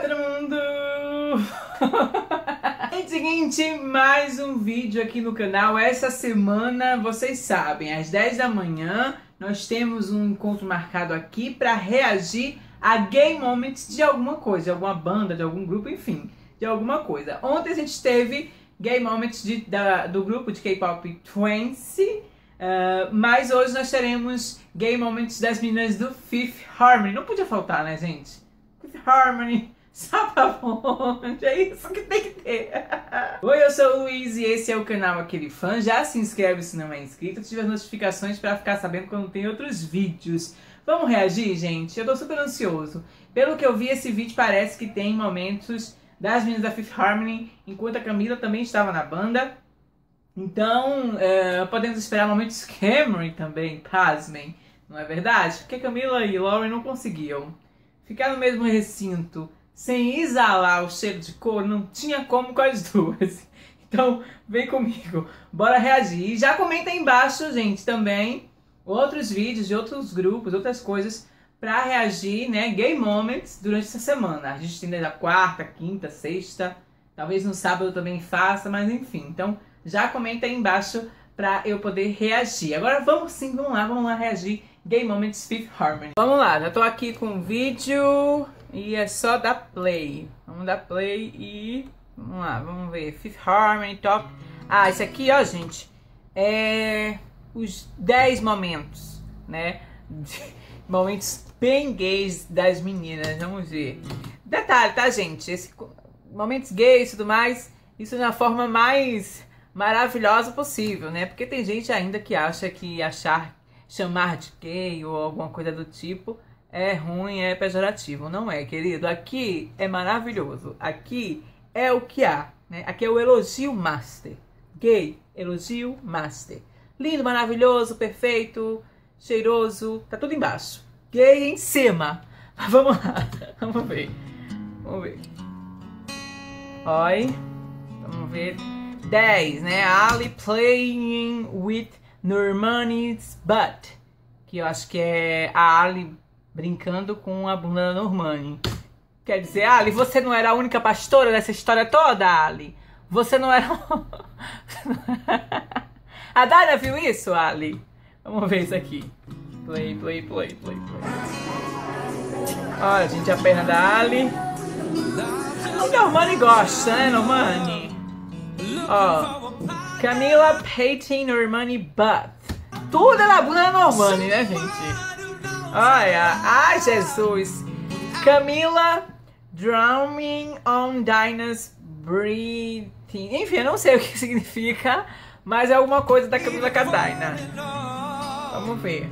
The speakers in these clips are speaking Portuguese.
todo mundo! É seguinte, mais um vídeo aqui no canal. Essa semana, vocês sabem, às 10 da manhã, nós temos um encontro marcado aqui para reagir a Gay Moments de alguma coisa, de alguma banda, de algum grupo, enfim, de alguma coisa. Ontem a gente teve Gay Moments do grupo de K-pop Twenty, mas hoje nós teremos Gay Moments das meninas do Fifth Harmony. Não podia faltar, né, gente? Fifth Harmony, Sapavonde, é isso que tem que ter. Oi, eu sou o Luiz e esse é o canal Aquele Fã. Já se inscreve se não é inscrito, ative as notificações para ficar sabendo quando tem outros vídeos. Vamos reagir, gente? Eu tô super ansioso. Pelo que eu vi, esse vídeo parece que tem momentos das meninas da Fifth Harmony, enquanto a Camila também estava na banda. Então, podemos esperar momentos Cameron também, pasmem, não é verdade? Porque Camila e Lauren não conseguiam ficar no mesmo recinto sem exalar o cheiro de couro, não tinha como com as duas. Então, vem comigo, bora reagir. E já comenta aí embaixo, gente, também outros vídeos de outros grupos, outras coisas pra reagir, né, Gay Moments durante essa semana. A gente tem desde a quarta, quinta, sexta, talvez no sábado também faça, mas enfim. Então, já comenta aí embaixo pra eu poder reagir. Agora vamos sim, vamos lá reagir Gay Moments Fifth Harmony. Vamos lá, já tô aqui com o vídeo e é só dar play. Vamos dar play e vamos lá, vamos ver. Fifth Harmony, top. Ah, esse aqui, ó, gente, é os 10 momentos, né? Momentos bem gays das meninas, vamos ver. Detalhe, tá, gente? Esse momentos gays e tudo mais, isso na forma mais maravilhosa possível, né? Porque tem gente ainda que acha que chamar de gay ou alguma coisa do tipo é ruim, é pejorativo. Não é, querido. Aqui é maravilhoso. Aqui é o que há, né? Aqui é o elogio master. Gay, elogio master. Lindo, maravilhoso, perfeito, cheiroso, tá tudo embaixo. Gay em cima. Vamos lá, vamos ver. Vamos ver. Oi, vamos ver. 10, né? Ali playing with Normani's butt. Que eu acho que é a Ali brincando com a bunda da Normani. Quer dizer, Ali, você não era a única pastora dessa história toda, Ali? Você não era... A Dana viu isso, Ali? Vamos ver isso aqui. Play, play, play, play, play. Olha, gente, a perna da Ali. A Normani gosta, né, Normani? Ó, Camila painting Normani butt. Tudo é na bunda da Normani, né, gente? Olha, ai, Jesus. Camila drowning on Dinah's breathing. Enfim, eu não sei o que significa, mas é alguma coisa da Camila com a Dinah. Vamos ver.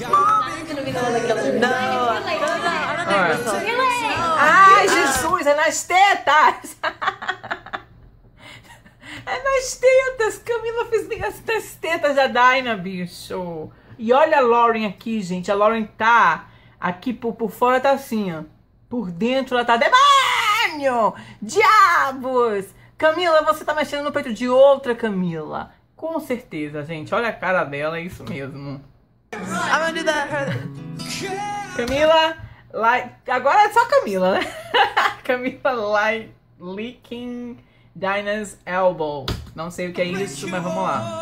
Ai, Jesus, é nas tetas. É nas tetas. Camila fez nas tetas da Dinah, bicho. E olha a Lauren aqui, gente. A Lauren tá aqui por fora, tá assim, ó. Por dentro ela tá... Demônio! Diabos! Camila, você tá mexendo no peito de outra Camila. Com certeza, gente. Olha a cara dela, é isso mesmo. Camila, like... Agora é só Camila, né? Camila, like, licking Dinah's elbow. Não sei o que é isso, mas vamos lá.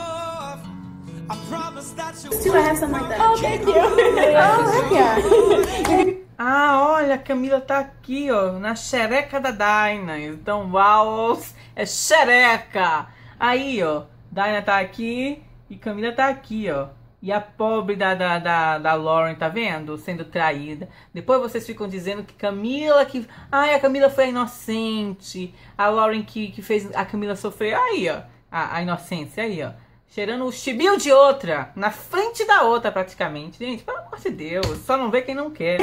Ah, olha, a Camila tá aqui, ó, na xereca da Dinah. Então, uau, é xereca. Aí, ó, Dinah tá aqui e Camila tá aqui, ó. E a pobre da Lauren, tá vendo? Sendo traída. Depois vocês ficam dizendo que Camila que... Ai, a Camila foi a inocente. A Lauren que fez a Camila sofrer. Aí, ó. A inocência, aí, ó. Cheirando o chibio de outra. Na frente da outra, praticamente. Gente, pelo amor de Deus. Só não vê quem não quer.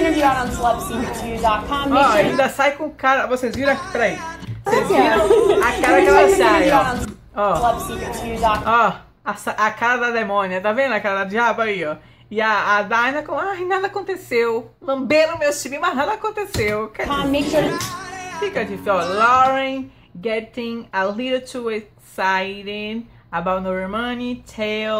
Ó, ainda sai com o cara... Vocês viram aqui? Peraí. Vocês viram a cara que ela sai, ó. Ó. A cara da demônia, tá vendo a cara da diabo aí, ó? E a Dinah com, ai, nada aconteceu. Lamberam meu chibio, mas nada aconteceu. Fica difícil, ó. Lauren getting a little too excited about Normani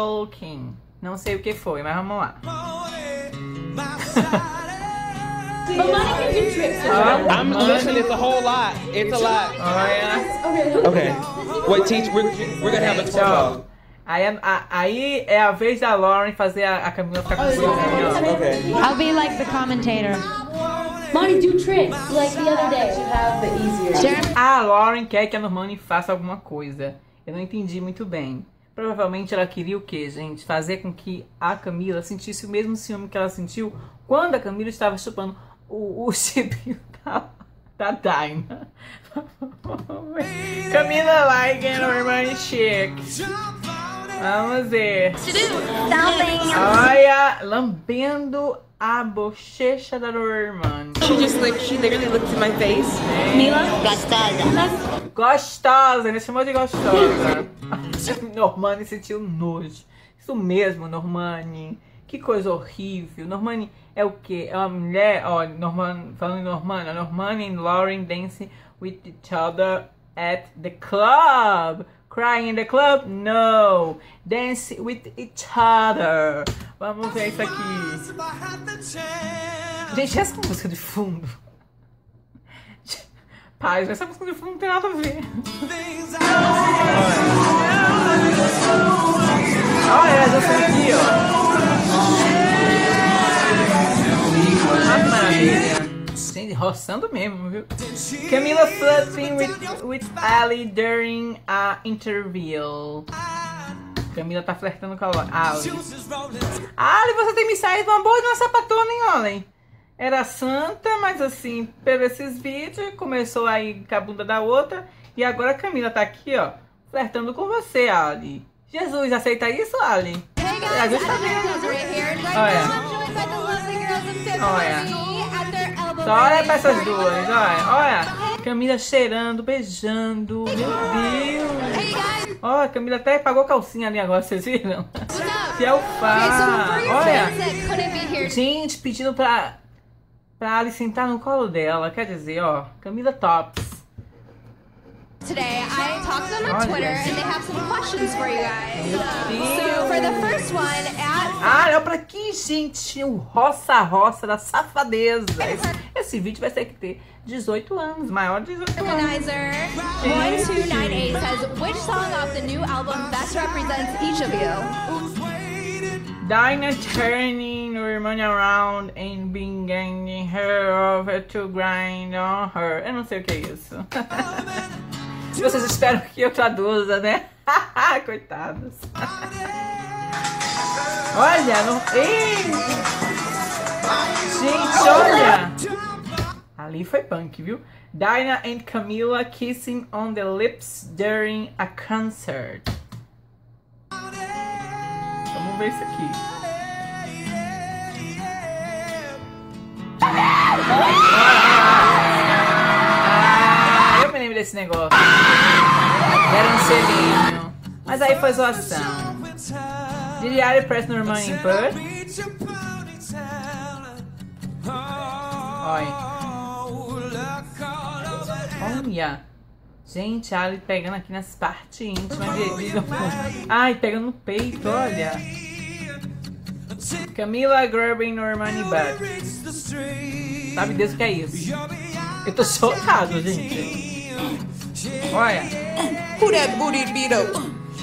talking. Não sei o que foi, mas vamos lá. But Lonnie can do tricks. I'm listen. It's a whole lot. It's a lot. Okay. Wait, teach. We're gonna have a talk. Aí é a vez da Lauren fazer a Camila ficar com o Okay. I'll be like the commentator. Lonnie, do tricks like the other day. You have the easier. A Lauren quer que a Normani faça alguma coisa. Eu não entendi muito bem. Provavelmente ela queria o quê, gente? Fazer com que a Camila sentisse o mesmo ciúme que ela sentiu quando a Camila estava chupando o chipinho da Dinah. Camila like a Normani chick. Vamos ver. Olha, lambendo a bochecha da Normani. She literally looked in my face. Mila? Gostosa, ele chamou de gostosa. Normani sentiu nojo. Isso mesmo, Normani. Que coisa horrível. Normani é o quê? É uma mulher. Ó, falando em Normani, a Normani and Lauren dancing with each other at the club. Crying in the club? No. Dance with each other. Vamos ver isso aqui. Gente, essa música de fundo. Paz, essa música de fundo não tem nada a ver. Olha, essa aqui, ó. Olha que maravilha. Gente, roçando mesmo, viu? Camila flirting with Ali during a interview. Camila tá flertando com a Ali. Ali, você tem me saído uma boa de uma sapatona, hein, Olhem? Era santa, mas assim, pelo esses vídeos, começou aí com a bunda da outra. E agora a Camila tá aqui, ó, flertando com você, Ali. Jesus, aceita isso, Ali? Hey guys, Olha. Só olha pra essas duas, olha. Camila cheirando, beijando. Meu Deus. Ó, a Camila até pagou calcinha ali agora, vocês viram? Que é o fã. Olha. Gente, pedindo pra Ali sentar no colo dela. Quer dizer, ó, Camila Tops. Today I talked to them on Twitter and they have some questions for you guys. So for the first one, olha pra aqui, gente, o roça da safadeza. Esse vídeo vai ter que ter 18 anos, maior de 18 anos. Organizer 1298 says, which song off the new album best represents each of you? Dinah turning Normani around and bringing her over to grind on her. Eu não sei o que é isso. Vocês esperam que eu traduza, né? Coitados. Olha, não... Ei! Gente, olha! Ali foi punk, viu? Dinah and Camila kissing on the lips during a concert. Vamos ver isso aqui. Eu me lembro desse negócio. Era um selinho. Mas aí foi zoação. Did Ali press Normani in butt? Olha. Gente, Ali pegando aqui nas partes íntimas ai, pegando no peito, olha. Camila grabbing Normani butt. Sabe Deus o que é isso? Eu tô chocado, gente. Olha. Who that booty beat up?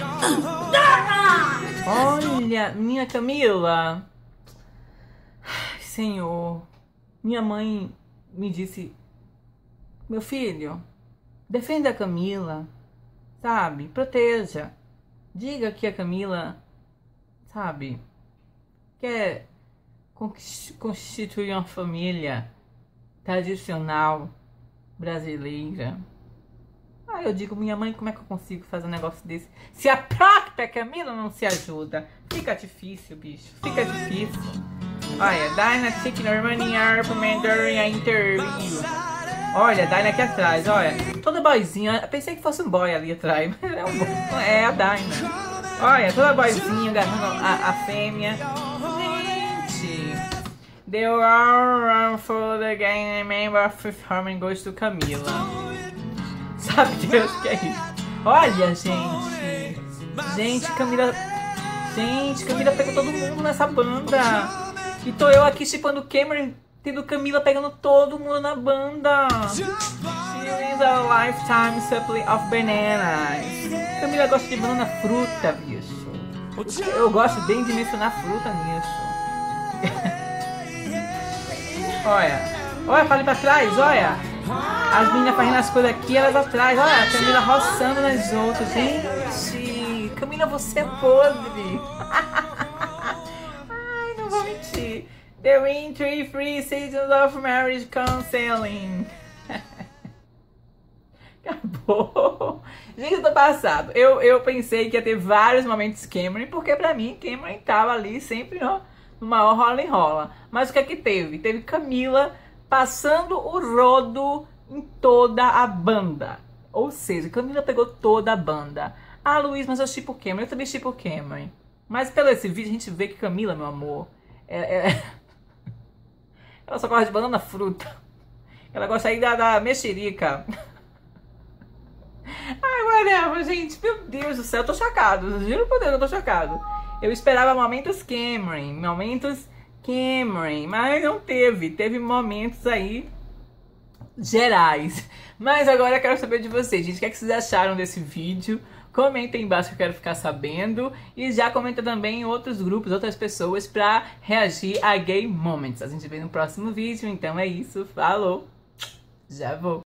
Olha, minha Camila. Ai, Senhor. Minha mãe me disse: meu filho, defenda a Camila, sabe? Proteja. Diga que a Camila, sabe, quer constituir uma família tradicional brasileira. Aí eu digo, minha mãe, como é que eu consigo fazer um negócio desse? Se a própria Camila não se ajuda. Fica difícil, bicho. Fica difícil. Olha, Dinah taking Normani argument during a interview. Olha, Dinah aqui atrás, olha. Toda boizinha. Eu pensei que fosse um boy ali atrás, mas é um boy. É a Dinah. Olha, toda boizinha agarrando a fêmea. Gente. They all run for the game. Member of Fifth Harmony goes to Camila. Sabe Deus o que é isso? Olha, gente. Gente, Camila. Gente, Camila pegou todo mundo nessa banda. E tô eu aqui chipando Cameron Tendo Camila pegando todo mundo na banda. She is a lifetime supply of bananas. Camila gosta de banana fruta, bicho. Eu gosto bem de mencionar fruta nisso. Olha, fala pra trás, olha. As meninas fazendo as coisas aqui, elas atrás. Olha, a Camila roçando nas outras. Gente, Camila, você é podre. Ai, não vou mentir. The Win 3 Free Seasons of Marriage Counseling. Acabou. Gente, eu tô passado. Eu pensei que ia ter vários momentos Cameron, porque pra mim Cameron tava ali sempre no maior rola e rola. Mas o que é que teve? Teve Camila passando o rodo em toda a banda. Ou seja, Camila pegou toda a banda. Ah, Luiz, mas eu shippo Cameron. Eu também shippo Cameron. Mas pelo esse vídeo a gente vê que Camila, meu amor, ela só gosta de banana fruta. Ela gosta aí da mexerica. Ai, whatever, gente. Meu Deus do céu, eu tô chocado. Juro por Deus, eu tô chocado. Eu esperava momentos Cameron, mas não teve. Teve momentos aí gerais. Mas agora eu quero saber de vocês, gente. O que é que vocês acharam desse vídeo? Comentem embaixo que eu quero ficar sabendo. E já comenta também em outros grupos, outras pessoas pra reagir a Gay Moments. A gente vê no próximo vídeo. Então é isso. Falou. Já vou.